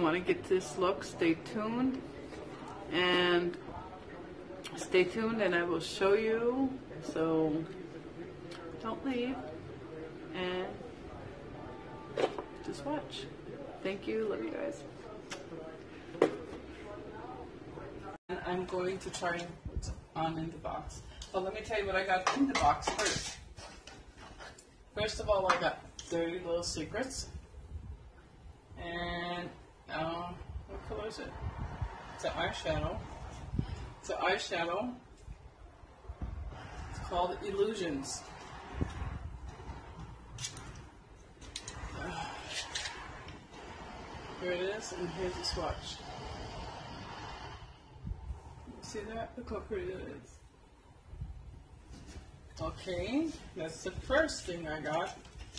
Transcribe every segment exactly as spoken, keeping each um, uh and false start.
want to get this look, stay tuned. And stay tuned and I will show you. So don't leave and just watch. Thank you. Love you guys. And I'm going to try what's on in the box. But let me tell you what I got in the box first. First of all, I got Dirty Little Secrets. And uh, what color is it? It's an eyeshadow. It's an eyeshadow. It's called Illusions. Uh, here it is, and here's the swatch. See that? Look how pretty it is. Okay, that's the first thing I got.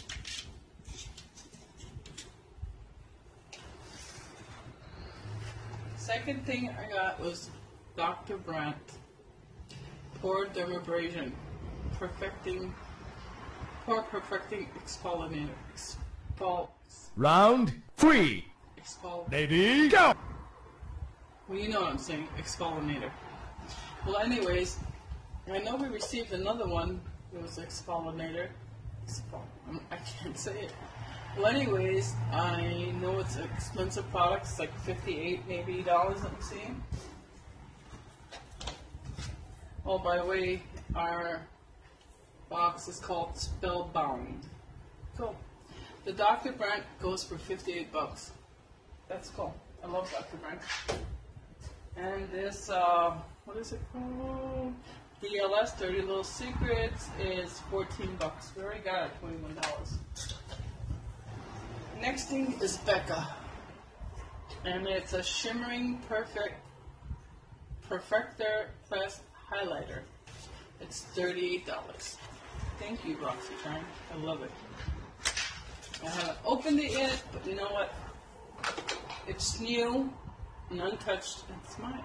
Second thing I got was Doctor Brandt Pore Dermabrasion Perfecting Pore Perfecting Exfoliator. Expol Round three. Expol Lady, go! Well, you know what I'm saying, exfoliator. Well, anyways, I know we received another one. It was exfoliator. Expol I can't say it. Well, anyways, I know it's an expensive product. It's like fifty-eight, maybe dollars. Let me see. Oh, by the way, our box is called Spellbound. Cool. The Doctor Brandt goes for fifty-eight bucks. That's cool. I love Doctor Brandt. And this, uh, what is it called? D L S, Dirty Little Secrets, is fourteen bucks. We already got it, twenty-one dollars. Next thing is Becca. And it's a shimmering perfect Perfector Plus highlighter. It's thirty-eight dollars. Thank you, Roxytime. I love it. I haven't opened it yet, but you know what? It's new and untouched, and it's mine.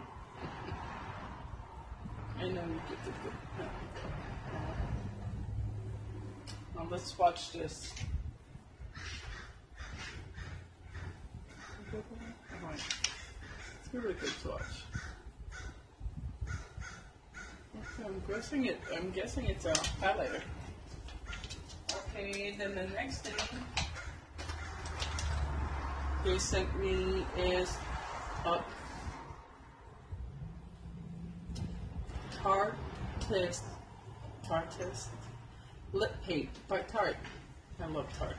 I know you get the good. Now let's watch this. It's really good to watch. Okay, I'm guessing it. I'm guessing it's a highlighter. Okay, then the next thing they sent me is a Tarteist, Tarteist lip paint by Tarte. I love Tarte.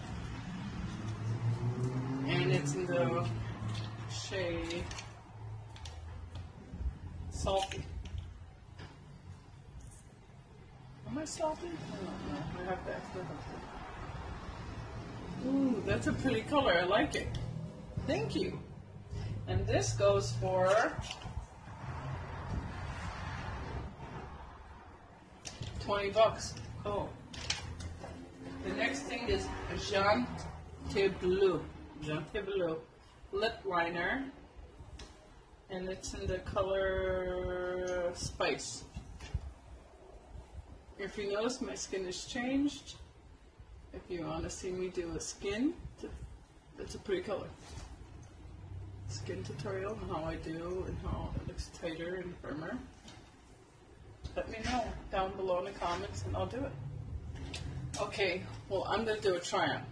And it's in the shade Salty. Am I salty? I don't know. I have to ask her. Ooh, that's a pretty color. I like it. Thank you. And this goes for twenty bucks. Oh. The next thing is Jean Bleu. Jean Bleu lip liner. And it's in the color Spice. If you notice, my skin has changed. If you want to see me do a skin, that's a pretty color. Skin tutorial on how I do and how it looks tighter and firmer. Let me know down below in the comments and I'll do it. Okay, well I'm going to do a try-on.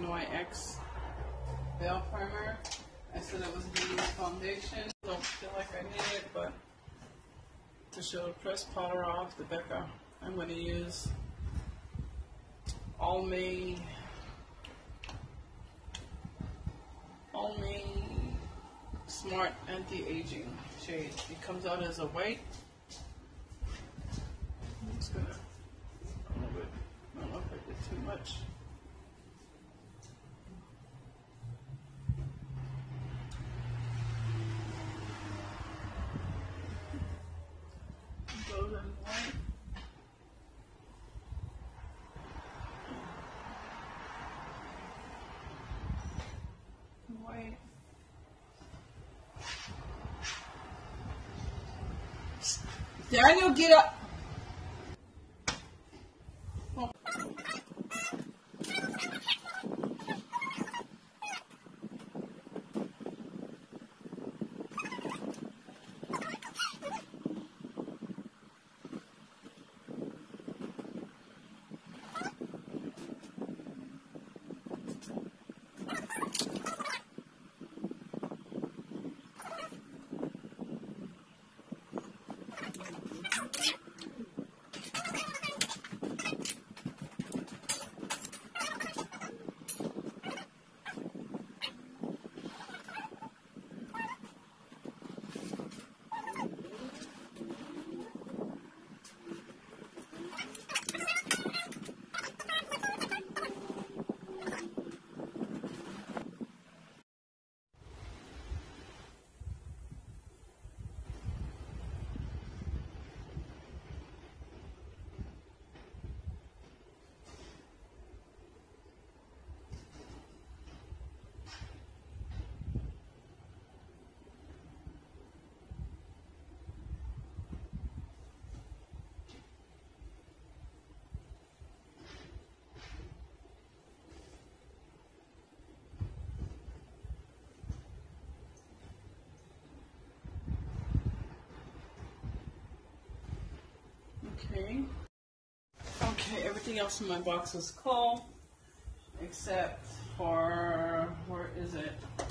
N Y X Veil Primer. I said it was a new foundation. Don't feel like I need it, but to show the pressed powder off the Becca, I'm going to use Almay Almay Smart Anti-Aging shade. It comes out as a white. I'm just gonna, I don't know if I, I don't know if I did too much. Goes in white. White. Daniel, get up. Oh. Okay. Okay, everything else in my box is cool, except for, where is it?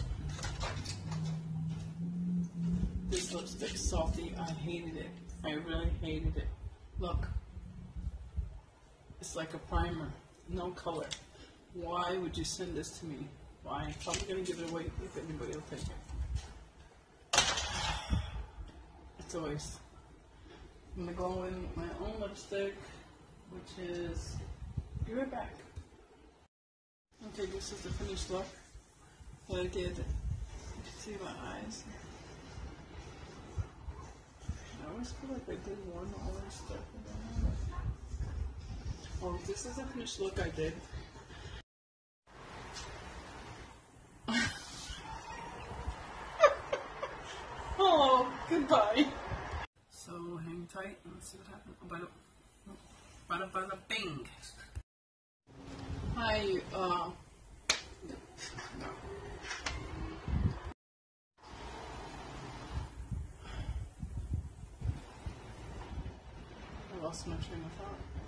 This lipstick's salty. I hated it. I really hated it. Look. It's like a primer. No color. Why would you send this to me? Why? I'm probably going to give it away if anybody will take it. It's a waste. I'm going to go in with my own lipstick, which is, be right back. Okay, this is the finished look that I did. You can see my eyes. I always feel like I did one other step. Oh, this is the finished look I did. Hello, goodbye. So hang tight and let's see what happens. Bada, bada, bada, bing. Hi, uh, no. I lost my train of thought.